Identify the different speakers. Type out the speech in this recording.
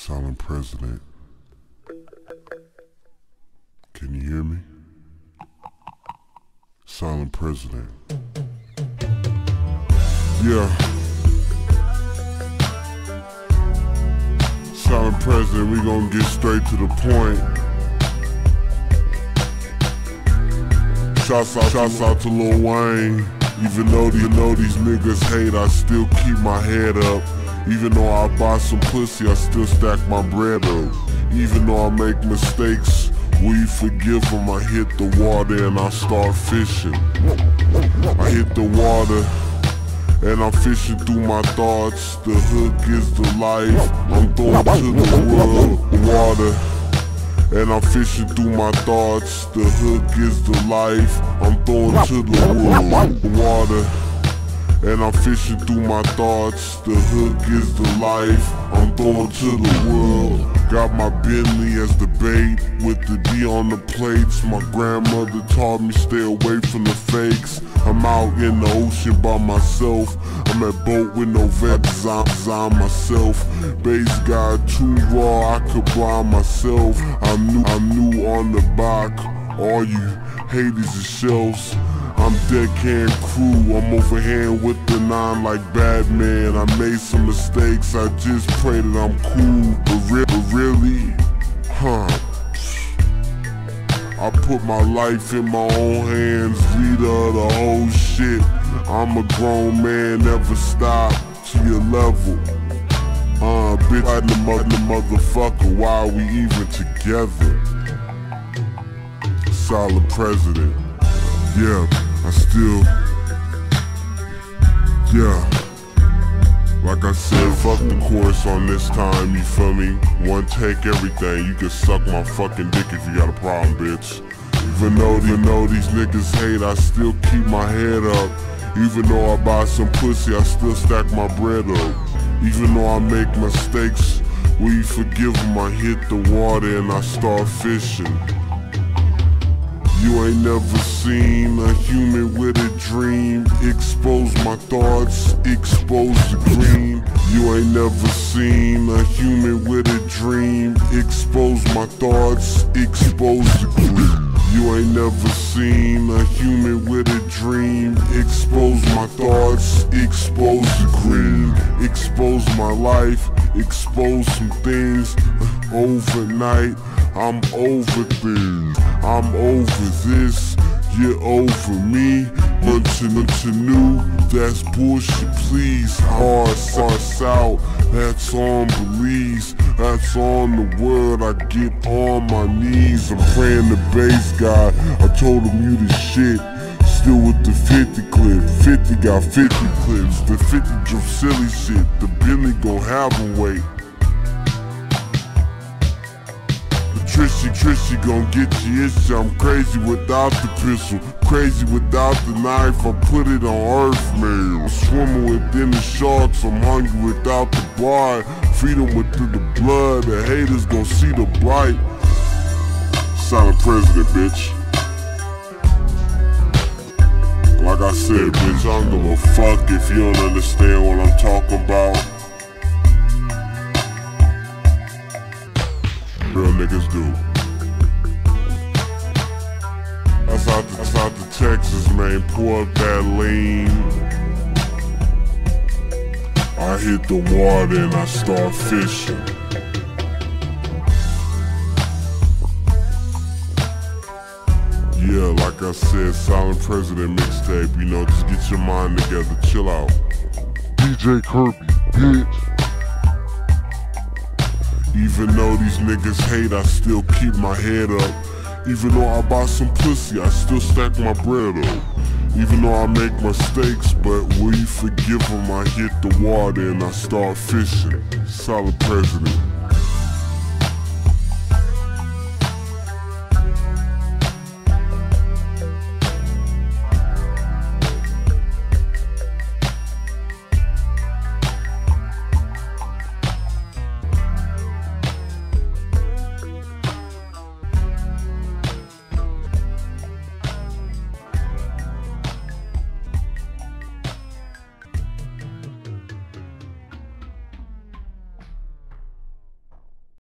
Speaker 1: Silent President. Can you hear me? Silent President. Yeah. Silent President, we gonna get straight to the point. Shouts out to Lil Wayne. Even though these niggas hate, I still keep my head up. Even though I buy some pussy, I still stack my bread up. Even though I make mistakes, will you forgive them? I hit the water and I start fishing. I hit the water and I'm fishing through my thoughts. The hook is the life, I'm throwing to the world. Water, and I'm fishing through my thoughts. The hook is the life, I'm throwing to the world. Water, and I'm fishing through my thoughts. The hook is the life, I'm throwing to the world. Got my Bentley as the bait, with the D on the plates. My grandmother taught me stay away from the fakes. I'm out in the ocean by myself. I'm at boat with no vet, design myself. Bass got too raw, I could buy myself. I'm new on the block, all you haters are shells. I'm deckhand crew, I'm overhand with the 9 like Batman. I made some mistakes, I just pray that I'm cool. But really, I put my life in my own hands, leader of the whole shit. I'm a grown man, never stop to your level. Bitch, I'm the motherfucker, why are we even together? Silent President, yeah, I still, yeah. Like I said, fuck the chorus on this time, you feel me? One take everything, you can suck my fucking dick if you got a problem, bitch. Even though these niggas hate, I still keep my head up. Even though I buy some pussy, I still stack my bread up. Even though I make mistakes, will you forgive them? I hit the water and I start fishing. You ain't never seen a human with a dream. Expose my thoughts, expose the green. You ain't never seen a human with a dream. Expose my thoughts, expose the green. You ain't never seen a human with a dream. Expose my thoughts, expose the green. Expose my life, expose some things. Overnight, I'm over things. I'm over this, you're over me. Unto new, that's bullshit, please. Hard sauce out, that's on Belize. That's on the word, I get on my knees. I'm praying the bass guy, I told him you the shit. Still with the 50 clip, 50 got 50 clips. The 50 drove silly shit, the Billy gon' have him wait. Trishy gon' get you itchy. I'm crazy without the pistol, crazy without the knife. I put it on earth, man. I'm swimming within the sharks, I'm hungry without the bite. Feed them with the blood, the haters gon' see the blight. Silent President, bitch. Like I said, bitch, I don't give a fuck if you don't understand what I'm talking about. Real niggas do. That's out to Texas, man. Pour up that lean. I hit the water and I start fishing. Yeah, like I said, Silent President mixtape. You know, just get your mind together, chill out. DJ Kirby, bitch. Even though these niggas hate, I still keep my head up. Even though I buy some pussy, I still stack my bread up. Even though I make mistakes, but will you forgive them? I hit the water and I start fishing. Silent President.